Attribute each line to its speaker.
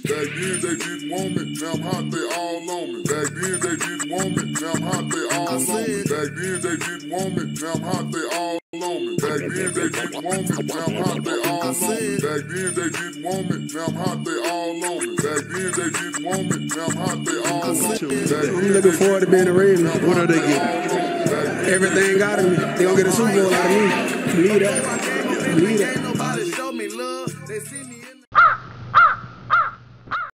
Speaker 1: Back then they didn't want me, now I'm hot, they all on me. Back then they didn't want me, now I'm hot, they all on me. Back then they didn't want me, now I'm hot, they all on me. Back then they didn't want me, now I'm hot, they all on me. Back then they didn't want me, now I'm hot, they all on me. Back then they didn't want me, now I'm hot, they all on me.
Speaker 2: I'm looking forward to being a Ravens.
Speaker 3: What are they getting?
Speaker 2: Everything out of me. They gonna get a Super Bowl out of me. Believe that. Believe that.